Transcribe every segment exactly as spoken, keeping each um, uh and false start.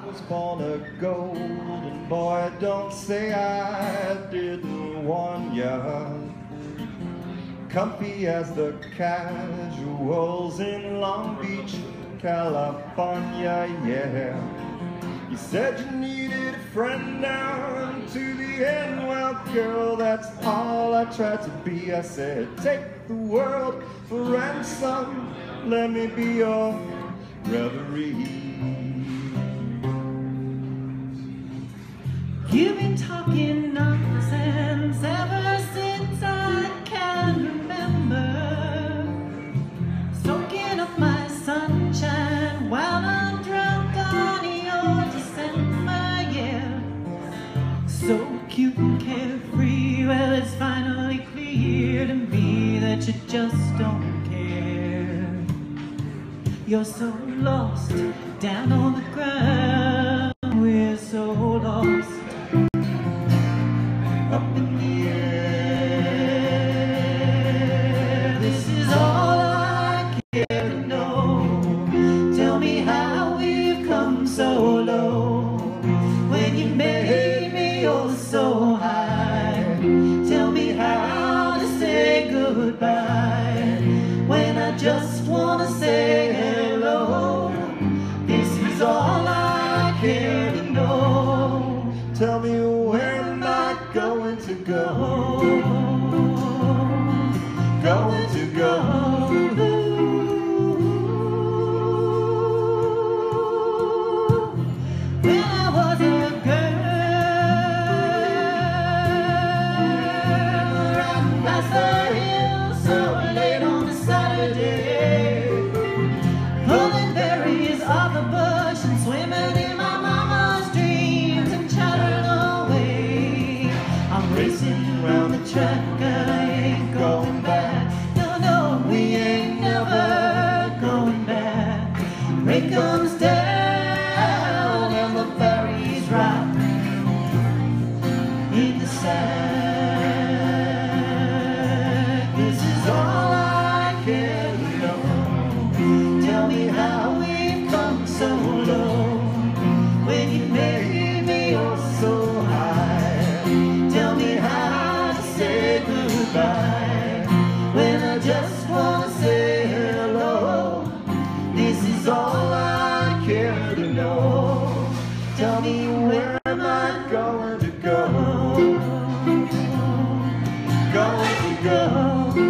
was born a golden boy. Don't say I didn't warn ya. Comfy as the casuals in Long Beach, California, yeah. You said you needed a friend down to the end. Well, girl, that's all I tried to be. I said, take the world for ransom. Let me be your reverie. You've been talking nonsense ever since I can remember, soaking up my sunshine while I'm drunk on your December, yeah. So cute and carefree, well, it's finally clear to me that you just don't care. You're so lost down on the ground, we're so lost up in the air. This is all I care to know. Tell me how we've come so low. When you made me oh so high. Tell me how to say goodbye when I just want to say hello. This is all I care to know. Tell me, where am I going to go? Going to go. When I was a girl, riding past the hill so late on a Saturday, pulling berries off the bush and swimming in my mama's dreams and chattering away. I'm racing around the track and I ain't going back. No, no, we ain't never going back. Rain comes down and the berries rot in the sand. This is all I care to know. Tell me how we've come so low. When you made me oh so high. Tell me how to say goodbye when I just want to say hello. This is all I care to know. Tell me, where am I going to go? Going to go.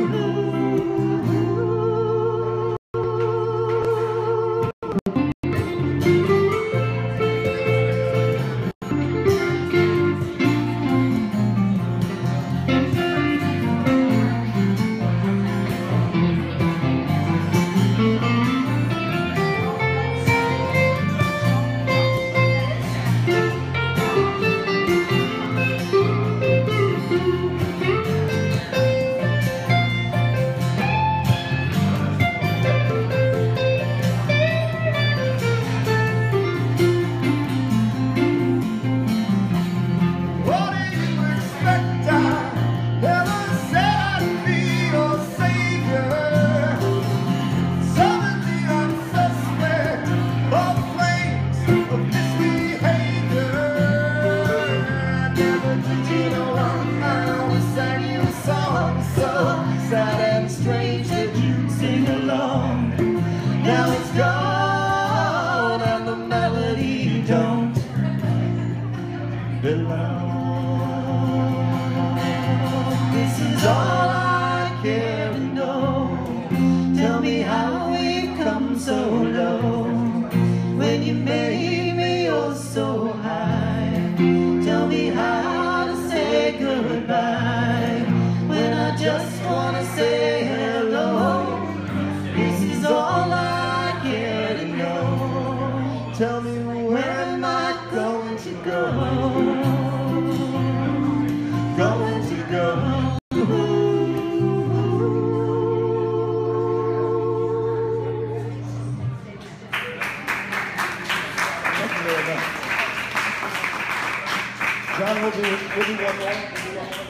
Sad and strange that you'd sing along. Now it's gone and the melody don't belong. This is all I care to know. Tell me how we've come so low. When you made me oh so high. Tell me how to say goodbye when I just want to say hello. This is all I care to know. Tell me, where am I going to go? going to go? Thank you very much. John, we'll do, we'll do one more. We'll do one more.